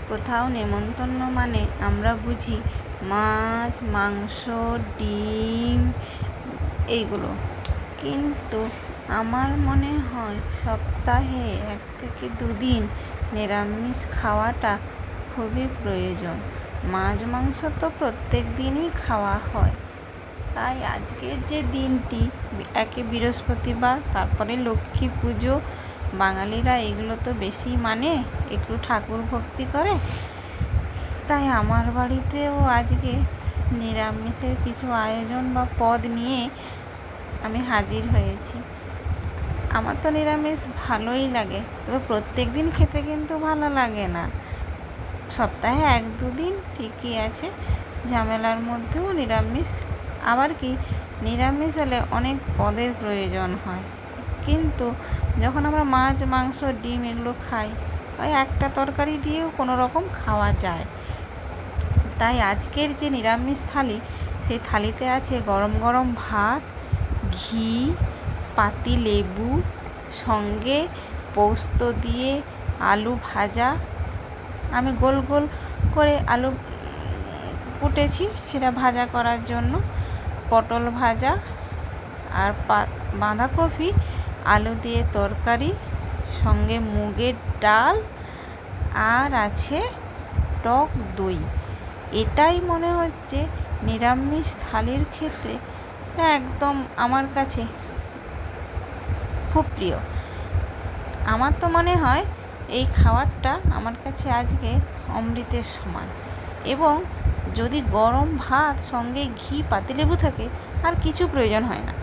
কোথাও নেমন্তন্ন মানে আমরা বুঝি মাছ, মাংস, ডিম এইগুলো। কিন্তু আমার মনে হয় সপ্তাহে 1 থেকে 2 দিন নিরামিষ খাওয়াটা খুবই প্রয়োজন। মাছ মাংস তো প্রত্যেক দিনই খাওয়া হয়। তাই আজকের যে দিনটি, একে বৃহস্পতিবার, তারপরে লক্ষ্মী পুজো, বাঙালিরা এগুলো তো বেশি মানে, একটু ঠাকুর ভক্তি করে। তাই আমার বাড়িতেও আজকে নিরামিষের কিছু আয়োজন বা পদ নিয়ে আমি হাজির হয়েছি। আমার তো নিরামিষ ভালোই লাগে, তবে প্রত্যেক দিন খেতে কিন্তু ভালো লাগে না। সপ্তাহে 1-2 দিন ঠিকই আছে, ঝামেলার মধ্যেও নিরামিষ। আবার কি, নিরামিষ হলে অনেক পদের প্রয়োজন হয়, কিন্তু যখন আমরা মাছ, মাংস, ডিম এগুলো খাই, ওই একটা তরকারি দিয়েও কোনো রকম খাওয়া যায়। তাই আজকের যে নিরামিষ থালি, সেই থালিতে আছে গরম গরম ভাত, ঘি, পাতি লেবু, সঙ্গে পোস্ত দিয়ে আলু ভাজা। আমি গোল গোল করে আলু কুটেছি সেটা ভাজা করার জন্য, পটল ভাজা আর বাঁধাকপি আলু দিয়ে তরকারি, সঙ্গে মুগের ডাল, আর আছে টক দই। এটাই মনে হচ্ছে নিরামিষ থালির ক্ষেত্রে একদম আমার কাছে খুব প্রিয়। আমার তো মনে হয় এই খাবারটা আমার কাছে আজকে অমৃতের সমান। এবং যদি গরম ভাত সঙ্গে ঘি, পাতিলেবু থাকে, আর কিছু প্রয়োজন হয় না।